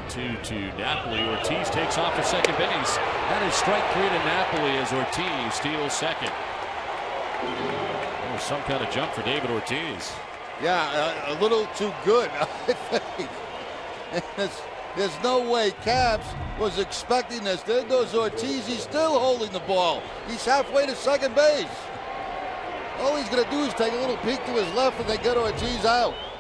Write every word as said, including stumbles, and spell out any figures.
two to Napoli. Ortiz takes off for second base. That is strike three to Napoli as Ortiz steals second. Oh, some kind of jump for David Ortiz. Yeah, a, a little too good, I think. There's, there's no way Cavs was expecting this. There goes Ortiz. He's still holding the ball. He's halfway to second base. All he's going to do is take a little peek to his left and they get Ortiz out.